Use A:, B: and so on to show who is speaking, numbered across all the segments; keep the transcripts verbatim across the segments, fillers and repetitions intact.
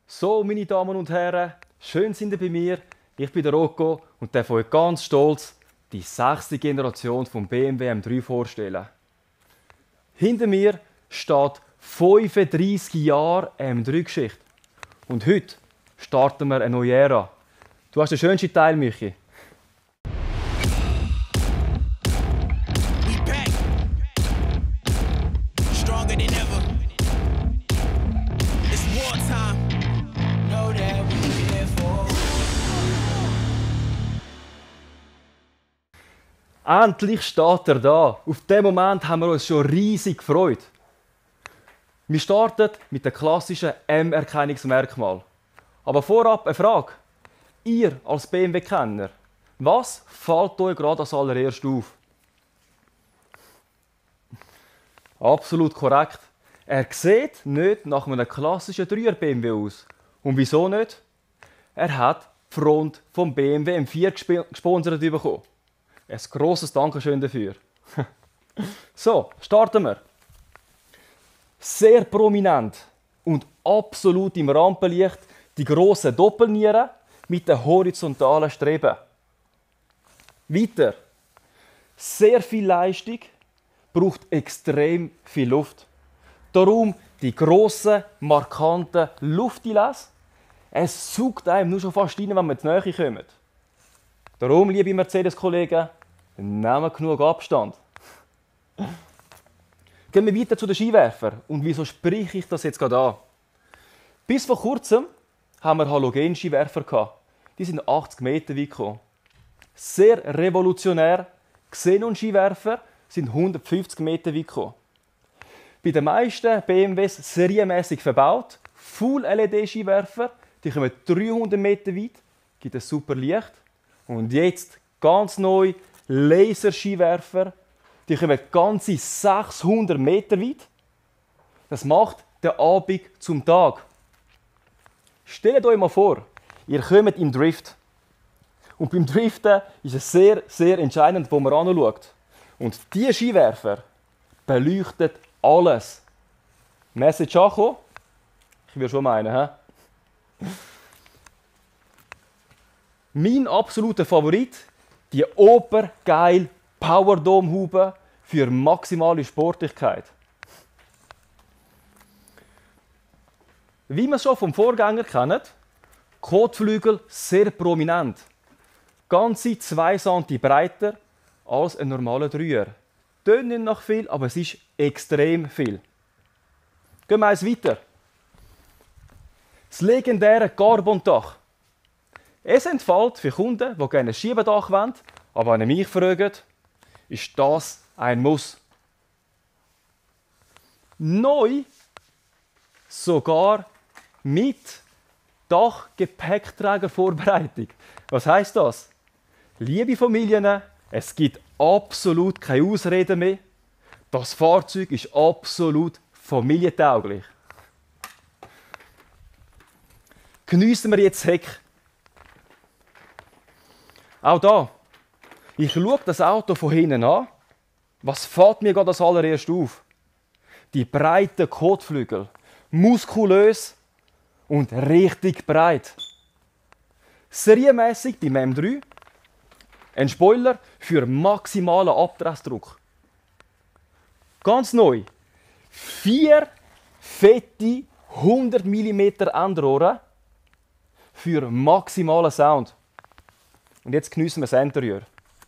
A: So, meine Damen und Herren, schön sind ihr bei mir. Ich bin der Rocco und darf euch ganz stolz die sechste Generation vom B M W M drei vorstellen. Hinter mir steht fünfunddreissig Jahre M drei Geschichte. Und heute starten wir eine neue Ära. Du hast den schönsten Teil, Michi.
B: We back, stronger than ever. It's wartime. Know that we here for.
A: Endlich steht er da. Auf diesen Moment haben wir uns schon riesig gefreut. Wir starten mit dem klassischen M-Erkennungsmerkmal. Aber vorab eine Frage. Ihr als B M W-Kenner, was fällt euch gerade als allererstes auf? Absolut korrekt. Er sieht nicht nach einem klassischen Dreier B M W aus. Und wieso nicht? Er hat die Front vom B M W M vier gesponsert bekommen. Ein grosses Dankeschön dafür. So, starten wir. Sehr prominent und absolut im Rampenlicht die grossen Doppelnieren mit den horizontalen Streben. Weiter. Sehr viel Leistung, braucht extrem viel Luft. Darum die grossen, markanten Lufteinlässe. Es saugt einem nur schon fast rein, wenn wir zu nahe kommen. Darum, liebe Mercedes-Kollegen, nehmen genug Abstand. Gehen wir weiter zu den Skiwerfern. Und wieso spreche ich das jetzt gerade an? Bis vor kurzem haben wir Halogen-Skiwerfer gehabt. Die sind achtzig Meter weit gekommen. Sehr revolutionär. Xenon-Skiwerfer sind hundertfünfzig Meter weit gekommen. Bei den meisten B M Ws serienmäßig verbaut. Full-L E D-Skiwerfer, die kommen dreihundert Meter weit, gibt ein super Licht. Und jetzt ganz neu Laser-Skiwerfer, die kommen ganze sechshundert Meter weit. Das macht den Abend zum Tag. Stellt euch mal vor, ihr kommt im Drift. Und beim Driften ist es sehr, sehr entscheidend, wo man anschaut. Und diese Skiwerfer beleuchtet alles. Message angekommen? Ich würde schon meinen, hä? Mein absoluter Favorit, die obergeil Powerdome-Haube für maximale Sportlichkeit. Wie man es schon vom Vorgänger kennt, Kotflügel sehr prominent. Ganze zwei Zentimeter breiter als ein normaler Dreier. Tönt nicht nach viel, aber es ist extrem viel. Gehen wir eins weiter. Das legendäre Carbon-Dach. Es entfällt für Kunden, die gerne ein Schiebedach wollen, aber wenn ihr mich fragt, ist das ein Muss. Neu sogar mit Dachgepäckträgervorbereitung. Was heisst das? Liebe Familien, es gibt absolut keine Ausreden mehr. Das Fahrzeug ist absolut familientauglich. Geniessen wir jetzt das Heck. Auch da. Ich schaue das Auto von hinten an. Was fällt mir gerade als allererstes auf? Die breiten Kotflügel. Muskulös und richtig breit. Serienmäßig beim M drei ein Spoiler für maximalen Abdressdruck. Ganz neu. Vier fette hundert Millimeter Endrohre für maximalen Sound. Und jetzt geniessen wir das Interieur.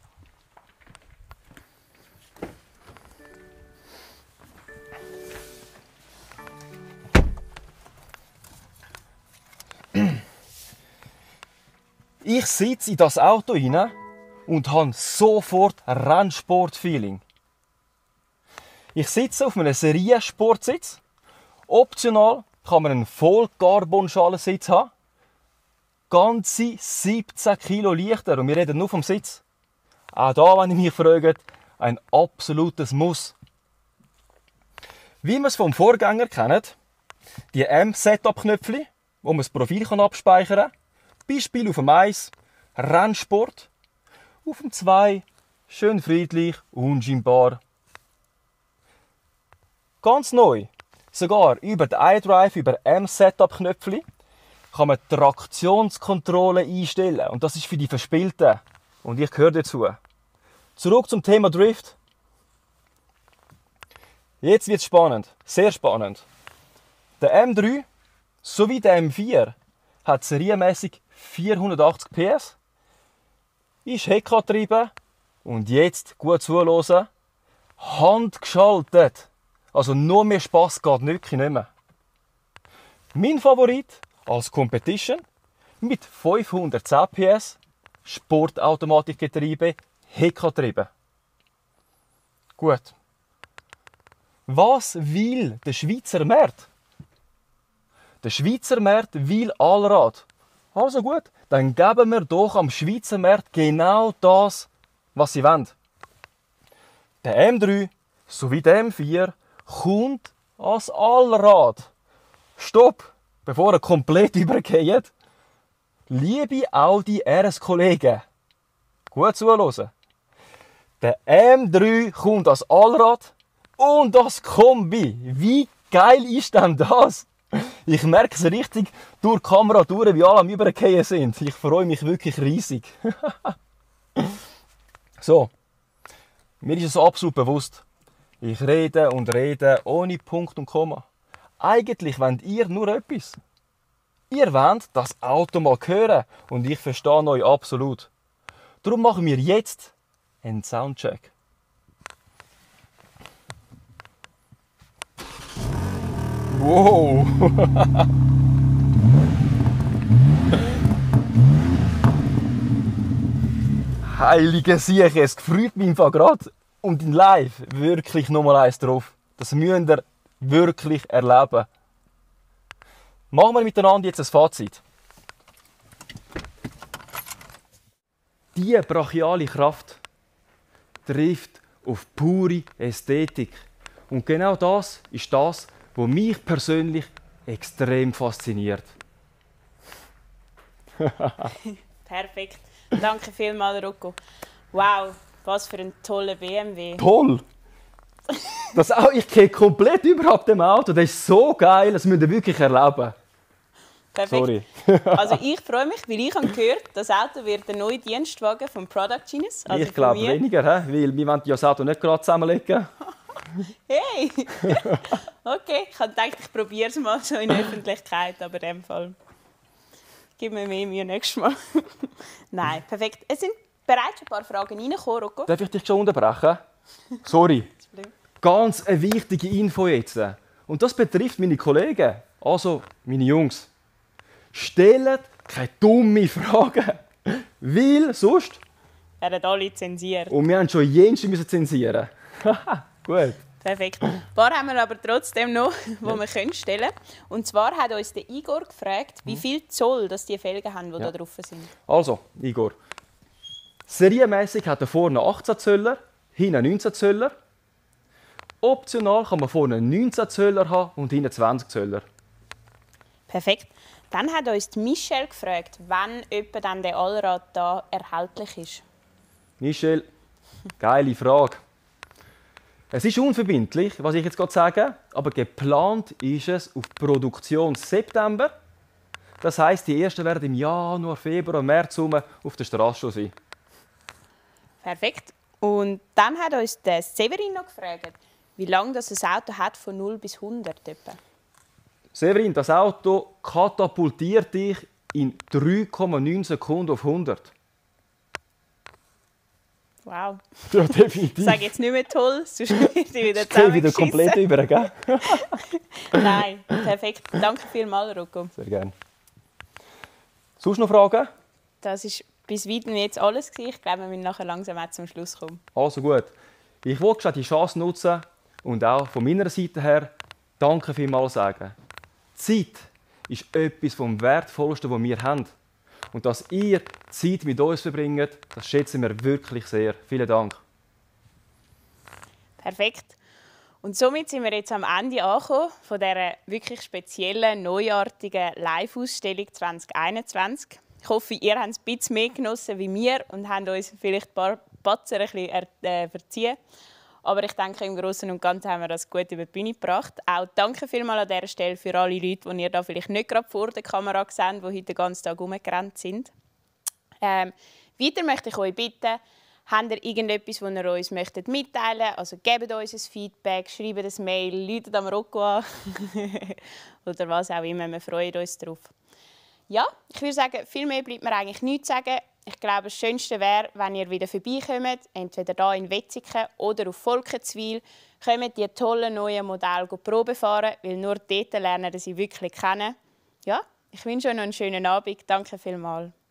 A: Ich sitze in das Auto hinein und habe sofort Rennsport-Feeling. Ich sitze auf einem Serie-Sportsitz. Optional kann man einen Voll-Carbon-Schalensitz haben. Ganze siebzehn Kilo leichter und wir reden nur vom Sitz. Auch da, wenn ihr mich fragt, ein absolutes Muss. Wie man es vom Vorgänger kennt, die M-Setup-Knöpfe, wo man das Profil abspeichern kann. Beispiel auf dem eins, Rennsport. Auf dem zwei, schön friedlich, unscheinbar. Ganz neu, sogar über den iDrive, über M-Setup-Knöpfe, kann man Traktionskontrolle einstellen. Und das ist für die Verspielten. Und ich gehöre dazu. Zurück zum Thema Drift. Jetzt wird es spannend. Sehr spannend. Der M drei sowie der M vier hat serienmäßig vierhundertachtzig P S, ist Heckantrieben und jetzt gut zuhören, handgeschaltet. Also nur mehr Spass geht wirklich nicht mehr. Mein Favorit als Competition mit fünfhundertzehn P S, Sportautomatikgetriebe, Heckantrieben. Gut. Was will der Schweizer Markt? Der Schweizer Markt will Allrad. Also gut, dann geben wir doch am Schweizer Markt genau das, was sie wollen. Der M drei sowie der M vier kommt als Allrad. Stopp, bevor er komplett übergeht. Liebe Audi R S-Kollegen, gut zuhören. Der M drei kommt als Allrad und das Kombi. Wie geil ist denn das? Ich merke es richtig durch die Kamera durch, wie alle am Übergehen sind. Ich freue mich wirklich riesig. So, mir ist es absolut bewusst. Ich rede und rede ohne Punkt und Komma. Eigentlich wollt ihr nur etwas. Ihr wollt das Auto mal hören und ich verstehe euch absolut. Darum machen wir jetzt einen Soundcheck. Wow! Heilige Sieche, es freut mich einfach gerade. Und in Live wirklich nochmal eins drauf. Das müsst ihr wirklich erleben. Machen wir miteinander jetzt ein Fazit. Diese brachiale Kraft trifft auf pure Ästhetik. Und genau das ist das, was mich persönlich extrem fasziniert.
C: Perfekt. Danke vielmals, Rocco. Wow, was für ein toller B M W.
A: Toll! Das auch, ich gehe komplett überhaupt dem Auto. Das ist so geil, das müsst ihr wirklich erleben.
C: Perfekt.
A: Sorry.
C: Also ich freue mich, weil ich habe gehört, das Auto wird der neue Dienstwagen vom Product Genius. Also
A: ich glaube
C: von mir.
A: weniger, he? Weil wir wollen ja das Auto nicht gerade zusammenlegen.
C: Hey! Okay, ich habe gedacht, ich probiere es mal so in der Öffentlichkeit, aber in dem Fall gib mir mehr Mühe nächstes Mal. Nein, perfekt. Es sind bereits ein paar Fragen reingekommen, Rocco.
A: Darf ich dich schon unterbrechen? Sorry. Ganz eine wichtige Info jetzt. Und das betrifft meine Kollegen, also meine Jungs. Stellt keine dummen Fragen, weil sonst...
C: Er hat alle zensiert.
A: Und wir haben schon jenste müssen zensieren. Gut.
C: Perfekt. Ein paar haben wir aber trotzdem noch, die wir können stellen. Und zwar hat uns der Igor gefragt, wie viel Zoll das die Felgen haben, die
A: Ja.
C: da drauf sind.
A: Also, Igor. Serienmäßig hat er vorne achtzehn Zöller, hinten neunzehn Zöller. Optional kann man vorne neunzehn Zöller haben und hinten zwanzig Zöller.
C: Perfekt. Dann hat uns die Michelle gefragt, wann etwa dann der Allrad da erhältlich ist.
A: Michel, geile Frage. Es ist unverbindlich, was ich jetzt gerade sage, aber geplant ist es auf Produktion September. Das heisst, die ersten werden im Januar, Februar, März rum auf der Straße schon sein.
C: Perfekt. Und dann hat uns der Severin noch gefragt, wie lange das ein Auto hat von null bis hundert etwa.
A: Severin, das Auto katapultiert dich in drei Komma neun Sekunden auf hundert.
C: Wow.
A: Ja,
C: Ich
A: definitiv.
C: sage jetzt nicht mehr toll, sonst wird ich wieder
A: Ich gehe wieder
C: zusammengeschissen.
A: komplett über, gell?
C: Nein, perfekt. Danke vielmals, Rocco.
A: Sehr gerne. Sonst noch Fragen?
C: Das war bis weitem jetzt alles gewesen. Ich glaube, wir müssen nachher langsam auch zum Schluss kommen.
A: Also gut. Ich wollte schon die Chance nutzen und auch von meiner Seite her danke vielmals sagen. Zeit ist etwas vom Wertvollsten, was wir haben. Und dass ihr Zeit mit uns verbringt, das schätzen wir wirklich sehr. Vielen Dank.
C: Perfekt. Und somit sind wir jetzt am Ende angekommen von dieser wirklich speziellen, neuartigen Live-Ausstellung zwanzig einundzwanzig. Ich hoffe, ihr habt es ein bisschen mehr genossen wie wir und habt uns vielleicht ein paar Patzer ein bisschen äh, verziehen. Aber ich denke, im Großen und Ganzen haben wir das gut über die Bühne gebracht. Auch danke vielmals an dieser Stelle für alle Leute, die ihr da vielleicht nicht gerade vor der Kamera sehen, die heute den ganzen Tag rumgerannt sind. Ähm, weiter möchte ich euch bitten, habt ihr irgendetwas, das ihr uns möchtet mitteilen möchtet? Also gebt uns ein Feedback, schreibt ein Mail, läutet am Rocco an oder was auch immer. Wir freuen uns darauf. Ja, ich würde sagen, viel mehr bleibt mir eigentlich nichts zu sagen. Ich glaube, das Schönste wäre, wenn ihr wieder vorbeikommt, entweder hier in Wetzikon oder auf Volkenswil, kommt die tollen neuen Modelle Probe fahren, weil nur dort lernen sie wirklich kennen. Ja, ich wünsche euch noch einen schönen Abend. Danke vielmals.